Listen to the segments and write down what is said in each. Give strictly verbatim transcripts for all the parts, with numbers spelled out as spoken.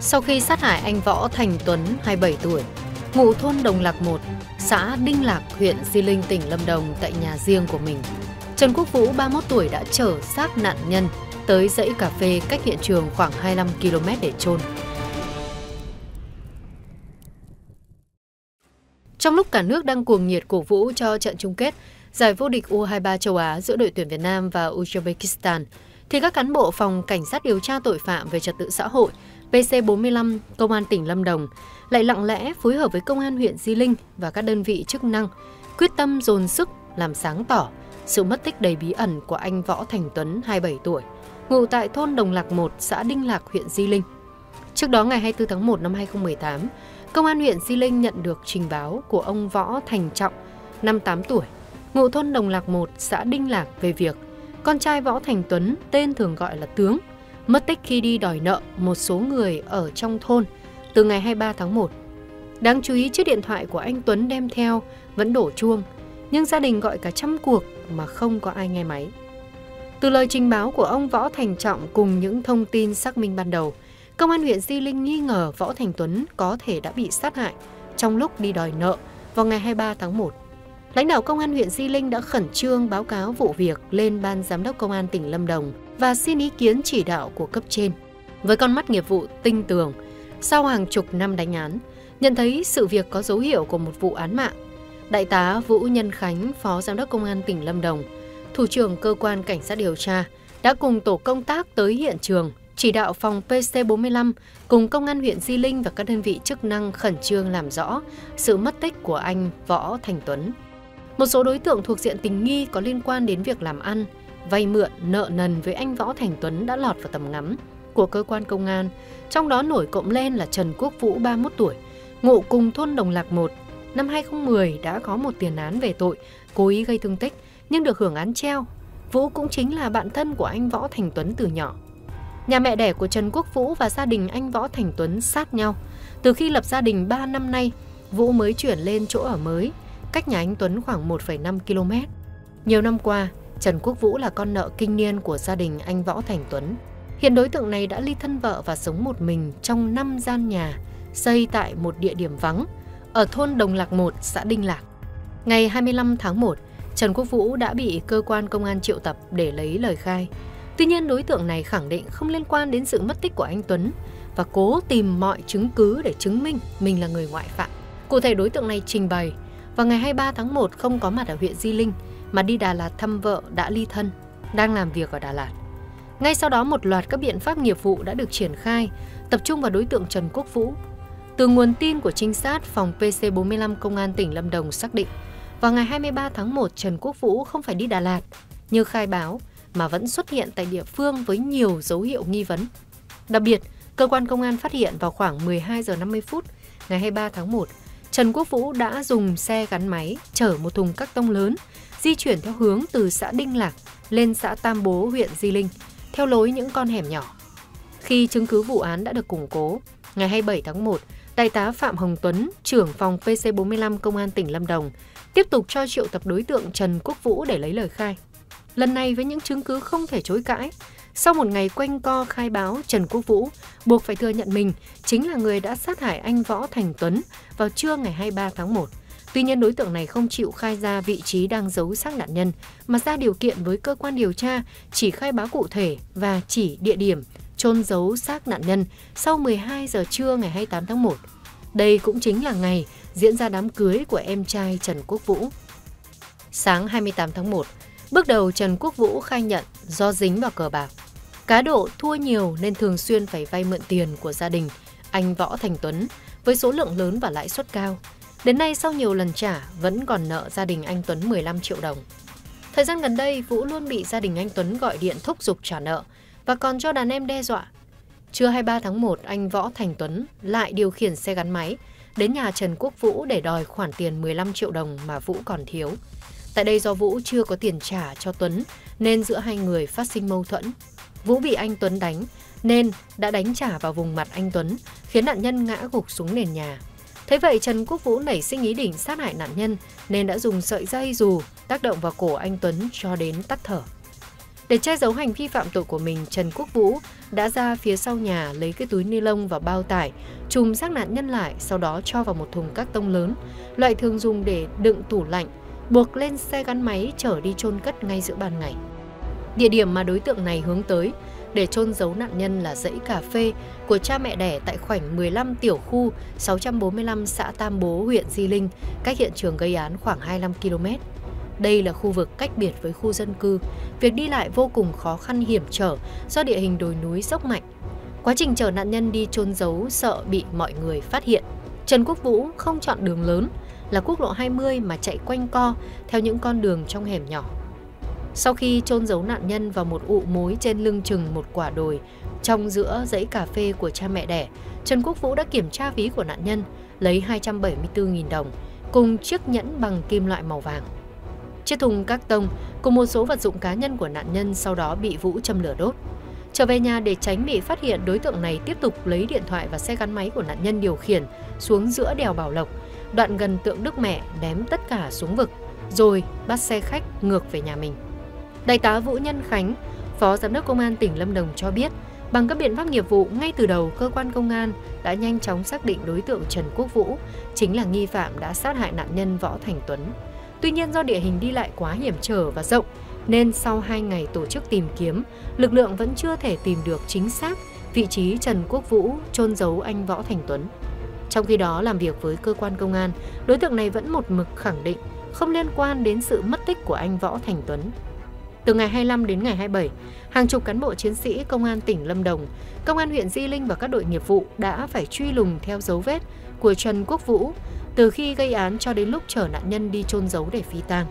Sau khi sát hại anh Võ Thành Tuấn, hai mươi bảy tuổi, ngụ thôn Đồng Lạc một, xã Đinh Lạc, huyện Di Linh, tỉnh Lâm Đồng tại nhà riêng của mình, Trần Quốc Vũ, ba mươi mốt tuổi, đã chở xác nạn nhân tới dãy cà phê cách hiện trường khoảng hai mươi lăm ki lô mét để chôn. Trong lúc cả nước đang cuồng nhiệt cổ vũ cho trận chung kết giải vô địch U hai mươi ba châu Á giữa đội tuyển Việt Nam và Uzbekistan, thì các cán bộ phòng cảnh sát điều tra tội phạm về trật tự xã hội P C bốn mươi lăm Công an tỉnh Lâm Đồng lại lặng lẽ phối hợp với Công an huyện Di Linh và các đơn vị chức năng quyết tâm dồn sức làm sáng tỏ sự mất tích đầy bí ẩn của anh Võ Thành Tuấn, hai mươi bảy tuổi, ngụ tại thôn Đồng Lạc một, xã Đinh Lạc, huyện Di Linh. Trước đó, ngày hai mươi tư tháng một năm hai nghìn không trăm mười tám, Công an huyện Di Linh nhận được trình báo của ông Võ Thành Trọng, năm mươi tám tuổi, ngụ thôn Đồng Lạc một, xã Đinh Lạc về việc con trai Võ Thành Tuấn, tên thường gọi là Tướng, mất tích khi đi đòi nợ một số người ở trong thôn từ ngày hai mươi ba tháng một. Đáng chú ý, chiếc điện thoại của anh Tuấn đem theo vẫn đổ chuông, nhưng gia đình gọi cả trăm cuộc mà không có ai nghe máy. Từ lời trình báo của ông Võ Thành Trọng cùng những thông tin xác minh ban đầu, Công an huyện Di Linh nghi ngờ Võ Thành Tuấn có thể đã bị sát hại trong lúc đi đòi nợ vào ngày hai mươi ba tháng một. Lãnh đạo Công an huyện Di Linh đã khẩn trương báo cáo vụ việc lên Ban Giám đốc Công an tỉnh Lâm Đồng và xin ý kiến chỉ đạo của cấp trên. Với con mắt nghiệp vụ tinh tường, sau hàng chục năm đánh án, nhận thấy sự việc có dấu hiệu của một vụ án mạng, Đại tá Vũ Nhân Khánh, Phó Giám đốc Công an tỉnh Lâm Đồng, Thủ trưởng Cơ quan Cảnh sát điều tra, đã cùng tổ công tác tới hiện trường, chỉ đạo phòng P C bốn mươi lăm cùng Công an huyện Di Linh và các đơn vị chức năng khẩn trương làm rõ sự mất tích của anh Võ Thành Tuấn. Một số đối tượng thuộc diện tình nghi có liên quan đến việc làm ăn, vay mượn, nợ nần với anh Võ Thành Tuấn đã lọt vào tầm ngắm của cơ quan công an, trong đó nổi cộng lên là Trần Quốc Vũ, ba mươi mốt tuổi, ngụ cùng thôn Đồng Lạc một, năm hai nghìn không trăm mười đã có một tiền án về tội cố ý gây thương tích nhưng được hưởng án treo. Vũ cũng chính là bạn thân của anh Võ Thành Tuấn từ nhỏ. Nhà mẹ đẻ của Trần Quốc Vũ và gia đình anh Võ Thành Tuấn sát nhau. Từ khi lập gia đình ba năm nay, Vũ mới chuyển lên chỗ ở mới, cách nhà anh Tuấn khoảng một phẩy năm ki lô mét. Nhiều năm qua, Trần Quốc Vũ là con nợ kinh niên của gia đình anh Võ Thành Tuấn. Hiện đối tượng này đã ly thân vợ và sống một mình trong năm gian nhà xây tại một địa điểm vắng ở thôn Đồng Lạc một, xã Đinh Lạc. Ngày hai mươi lăm tháng một, Trần Quốc Vũ đã bị cơ quan công an triệu tập để lấy lời khai. Tuy nhiên, đối tượng này khẳng định không liên quan đến sự mất tích của anh Tuấn và cố tìm mọi chứng cứ để chứng minh mình là người ngoại phạm. Cụ thể, đối tượng này trình bày vào ngày hai mươi ba tháng một không có mặt ở huyện Di Linh mà đi Đà Lạt thăm vợ đã ly thân, đang làm việc ở Đà Lạt. Ngay sau đó, một loạt các biện pháp nghiệp vụ đã được triển khai, tập trung vào đối tượng Trần Quốc Vũ. Từ nguồn tin của trinh sát, phòng P C bốn mươi lăm Công an tỉnh Lâm Đồng xác định vào ngày hai mươi ba tháng một, Trần Quốc Vũ không phải đi Đà Lạt như khai báo mà vẫn xuất hiện tại địa phương với nhiều dấu hiệu nghi vấn. Đặc biệt, cơ quan công an phát hiện vào khoảng mười hai giờ năm mươi phút ngày hai mươi ba tháng một, Trần Quốc Vũ đã dùng xe gắn máy chở một thùng các tông lớn di chuyển theo hướng từ xã Đinh Lạc lên xã Tam Bố, huyện Di Linh, theo lối những con hẻm nhỏ. Khi chứng cứ vụ án đã được củng cố, ngày hai mươi bảy tháng một, Đại tá Phạm Hồng Tuấn, trưởng phòng P C bốn mươi lăm Công an tỉnh Lâm Đồng, tiếp tục cho triệu tập đối tượng Trần Quốc Vũ để lấy lời khai. Lần này với những chứng cứ không thể chối cãi, sau một ngày quanh co khai báo, Trần Quốc Vũ buộc phải thừa nhận mình chính là người đã sát hại anh Võ Thành Tuấn vào trưa ngày hai mươi ba tháng một. Tuy nhiên, đối tượng này không chịu khai ra vị trí đang giấu xác nạn nhân, mà ra điều kiện với cơ quan điều tra chỉ khai báo cụ thể và chỉ địa điểm chôn giấu xác nạn nhân sau mười hai giờ trưa ngày hai mươi tám tháng một. Đây cũng chính là ngày diễn ra đám cưới của em trai Trần Quốc Vũ. Sáng hai mươi tám tháng một, bước đầu Trần Quốc Vũ khai nhận do dính vào cờ bạc, cá độ thua nhiều nên thường xuyên phải vay mượn tiền của gia đình anh Võ Thành Tuấn với số lượng lớn và lãi suất cao. Đến nay, sau nhiều lần trả, vẫn còn nợ gia đình anh Tuấn mười lăm triệu đồng. Thời gian gần đây, Vũ luôn bị gia đình anh Tuấn gọi điện thúc giục trả nợ và còn cho đàn em đe dọa. Trưa hai mươi ba tháng một, anh Võ Thành Tuấn lại điều khiển xe gắn máy đến nhà Trần Quốc Vũ để đòi khoản tiền mười lăm triệu đồng mà Vũ còn thiếu. Tại đây, do Vũ chưa có tiền trả cho Tuấn nên giữa hai người phát sinh mâu thuẫn. Vũ bị anh Tuấn đánh nên đã đánh trả vào vùng mặt anh Tuấn, khiến nạn nhân ngã gục xuống nền nhà. Thế vậy, Trần Quốc Vũ nảy sinh ý định sát hại nạn nhân nên đã dùng sợi dây dù tác động vào cổ anh Tuấn cho đến tắt thở. Để che giấu hành vi phạm tội của mình, Trần Quốc Vũ đã ra phía sau nhà lấy cái túi ni lông và bao tải, trùm xác nạn nhân lại, sau đó cho vào một thùng các tông lớn, loại thường dùng để đựng tủ lạnh, buộc lên xe gắn máy chở đi chôn cất ngay giữa ban ngày. Địa điểm mà đối tượng này hướng tới để chôn giấu nạn nhân là dãy cà phê của cha mẹ đẻ tại khoảnh mười lăm tiểu khu sáu trăm bốn mươi lăm xã Tam Bố, huyện Di Linh, cách hiện trường gây án khoảng hai mươi lăm ki lô mét. Đây là khu vực cách biệt với khu dân cư, việc đi lại vô cùng khó khăn hiểm trở do địa hình đồi núi dốc mạnh. Quá trình chở nạn nhân đi chôn giấu sợ bị mọi người phát hiện, Trần Quốc Vũ không chọn đường lớn là quốc lộ hai mươi mà chạy quanh co theo những con đường trong hẻm nhỏ. Sau khi chôn giấu nạn nhân vào một ụ mối trên lưng chừng một quả đồi trong giữa dãy cà phê của cha mẹ đẻ, Trần Quốc Vũ đã kiểm tra ví của nạn nhân, lấy hai trăm bảy mươi tư nghìn đồng cùng chiếc nhẫn bằng kim loại màu vàng. Chiếc thùng các tông cùng một số vật dụng cá nhân của nạn nhân sau đó bị Vũ châm lửa đốt. Trở về nhà để tránh bị phát hiện, đối tượng này tiếp tục lấy điện thoại và xe gắn máy của nạn nhân điều khiển xuống giữa đèo Bảo Lộc, đoạn gần tượng Đức Mẹ, ném tất cả xuống vực, rồi bắt xe khách ngược về nhà mình. Đại tá Vũ Nhân Khánh, Phó Giám đốc Công an tỉnh Lâm Đồng cho biết, bằng các biện pháp nghiệp vụ, ngay từ đầu cơ quan công an đã nhanh chóng xác định đối tượng Trần Quốc Vũ chính là nghi phạm đã sát hại nạn nhân Võ Thành Tuấn. Tuy nhiên do địa hình đi lại quá hiểm trở và rộng nên sau hai ngày tổ chức tìm kiếm, lực lượng vẫn chưa thể tìm được chính xác vị trí Trần Quốc Vũ chôn giấu anh Võ Thành Tuấn. Trong khi đó, làm việc với cơ quan công an, đối tượng này vẫn một mực khẳng định không liên quan đến sự mất tích của anh Võ Thành Tuấn. Từ ngày hai mươi lăm đến ngày hai mươi bảy, hàng chục cán bộ chiến sĩ Công an tỉnh Lâm Đồng, Công an huyện Di Linh và các đội nghiệp vụ đã phải truy lùng theo dấu vết của Trần Quốc Vũ từ khi gây án cho đến lúc chở nạn nhân đi chôn giấu để phi tang.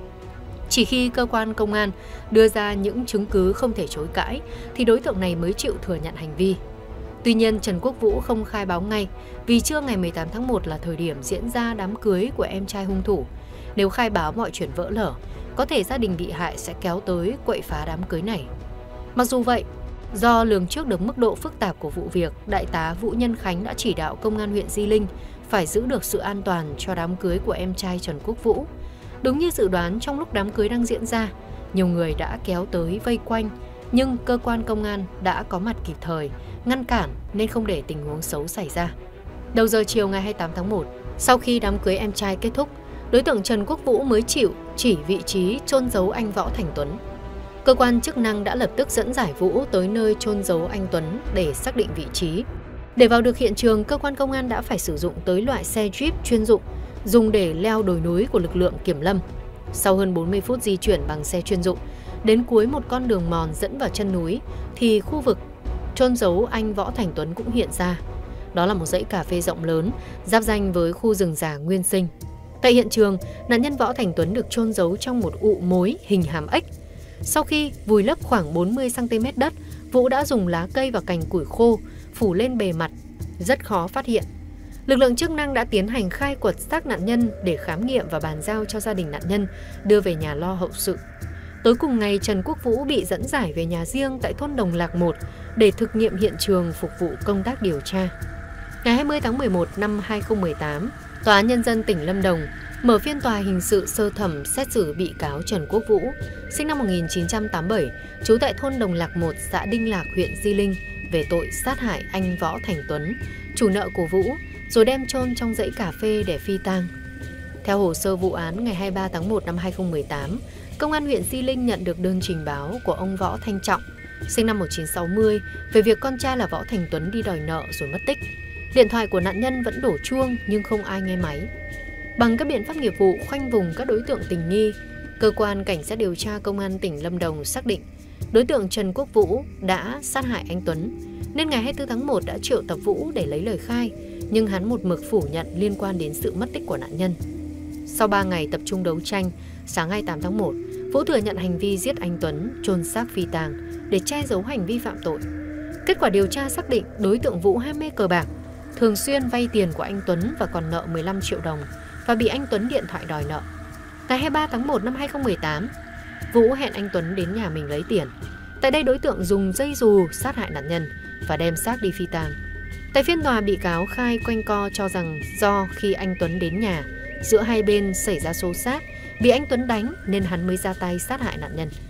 Chỉ khi cơ quan công an đưa ra những chứng cứ không thể chối cãi thì đối tượng này mới chịu thừa nhận hành vi. Tuy nhiên, Trần Quốc Vũ không khai báo ngay vì trưa ngày mười tám tháng một là thời điểm diễn ra đám cưới của em trai hung thủ. Nếu khai báo mọi chuyện vỡ lở, có thể gia đình bị hại sẽ kéo tới quậy phá đám cưới này. Mặc dù vậy, do lường trước được mức độ phức tạp của vụ việc, Đại tá Vũ Nhân Khánh đã chỉ đạo Công an huyện Di Linh phải giữ được sự an toàn cho đám cưới của em trai Trần Quốc Vũ. Đúng như dự đoán, trong lúc đám cưới đang diễn ra, nhiều người đã kéo tới vây quanh, nhưng cơ quan công an đã có mặt kịp thời, ngăn cản nên không để tình huống xấu xảy ra. Đầu giờ chiều ngày hai mươi tám tháng một, sau khi đám cưới em trai kết thúc, đối tượng Trần Quốc Vũ mới chịu chỉ vị trí chôn giấu anh Võ Thành Tuấn. Cơ quan chức năng đã lập tức dẫn giải Vũ tới nơi chôn giấu anh Tuấn để xác định vị trí. Để vào được hiện trường, cơ quan công an đã phải sử dụng tới loại xe Jeep chuyên dụng dùng để leo đồi núi của lực lượng kiểm lâm. Sau hơn bốn mươi phút di chuyển bằng xe chuyên dụng, đến cuối một con đường mòn dẫn vào chân núi thì khu vực chôn giấu anh Võ Thành Tuấn cũng hiện ra. Đó là một dãy cà phê rộng lớn, giáp ranh với khu rừng già nguyên sinh. Tại hiện trường, nạn nhân Võ Thành Tuấn được chôn giấu trong một ụ mối hình hàm ếch. Sau khi vùi lấp khoảng bốn mươi xăng ti mét đất, Vũ đã dùng lá cây và cành củi khô phủ lên bề mặt, rất khó phát hiện. Lực lượng chức năng đã tiến hành khai quật xác nạn nhân để khám nghiệm và bàn giao cho gia đình nạn nhân đưa về nhà lo hậu sự. Tối cùng ngày, Trần Quốc Vũ bị dẫn giải về nhà riêng tại thôn Đồng Lạc một để thực nghiệm hiện trường phục vụ công tác điều tra. Ngày hai mươi tháng mười một năm hai nghìn không trăm mười tám, Tòa án Nhân dân tỉnh Lâm Đồng mở phiên tòa hình sự sơ thẩm xét xử bị cáo Trần Quốc Vũ, sinh năm một nghìn chín trăm tám mươi bảy, trú tại thôn Đồng Lạc một, xã Đinh Lạc, huyện Di Linh, về tội sát hại anh Võ Thành Tuấn, chủ nợ của Vũ, rồi đem chôn trong dãy cà phê để phi tang. Theo hồ sơ vụ án, ngày hai mươi ba tháng một năm hai nghìn không trăm mười tám, Công an huyện Di Linh nhận được đơn trình báo của ông Võ Thanh Trọng, sinh năm một nghìn chín trăm sáu mươi, về việc con trai là Võ Thành Tuấn đi đòi nợ rồi mất tích. Điện thoại của nạn nhân vẫn đổ chuông nhưng không ai nghe máy. Bằng các biện pháp nghiệp vụ khoanh vùng các đối tượng tình nghi, cơ quan cảnh sát điều tra Công an tỉnh Lâm Đồng xác định đối tượng Trần Quốc Vũ đã sát hại anh Tuấn, nên ngày hai mươi tư tháng một đã triệu tập Vũ để lấy lời khai, nhưng hắn một mực phủ nhận liên quan đến sự mất tích của nạn nhân. Sau ba ngày tập trung đấu tranh, sáng hai mươi tám tháng một, Vũ thừa nhận hành vi giết anh Tuấn, chôn xác phi tang để che giấu hành vi phạm tội. Kết quả điều tra xác định đối tượng Vũ ham mê cờ bạc, thường xuyên vay tiền của anh Tuấn và còn nợ mười lăm triệu đồng và bị anh Tuấn điện thoại đòi nợ. Ngày hai mươi ba tháng một năm hai nghìn không trăm mười tám, Vũ hẹn anh Tuấn đến nhà mình lấy tiền. Tại đây đối tượng dùng dây dù sát hại nạn nhân và đem xác đi phi tang. Tại phiên tòa, bị cáo khai quanh co cho rằng do khi anh Tuấn đến nhà, giữa hai bên xảy ra xô xát, bị anh Tuấn đánh nên hắn mới ra tay sát hại nạn nhân.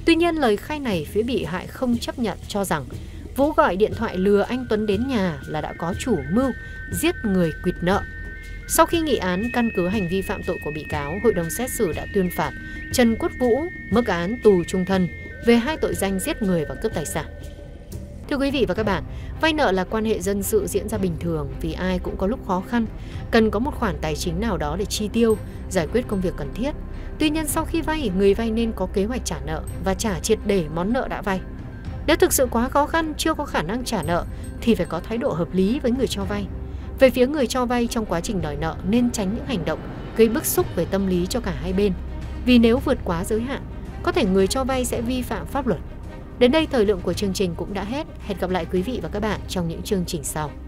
Tuy nhiên lời khai này phía bị hại không chấp nhận, cho rằng Vũ gọi điện thoại lừa anh Tuấn đến nhà là đã có chủ mưu giết người quỵt nợ. Sau khi nghị án căn cứ hành vi phạm tội của bị cáo, hội đồng xét xử đã tuyên phạt Trần Quốc Vũ mức án tù chung thân về hai tội danh giết người và cướp tài sản. Thưa quý vị và các bạn, vay nợ là quan hệ dân sự diễn ra bình thường vì ai cũng có lúc khó khăn, cần có một khoản tài chính nào đó để chi tiêu, giải quyết công việc cần thiết. Tuy nhiên sau khi vay, người vay nên có kế hoạch trả nợ và trả triệt để món nợ đã vay. Nếu thực sự quá khó khăn, chưa có khả năng trả nợ thì phải có thái độ hợp lý với người cho vay. Về phía người cho vay, trong quá trình đòi nợ nên tránh những hành động gây bức xúc về tâm lý cho cả hai bên. Vì nếu vượt quá giới hạn, có thể người cho vay sẽ vi phạm pháp luật. Đến đây thời lượng của chương trình cũng đã hết. Hẹn gặp lại quý vị và các bạn trong những chương trình sau.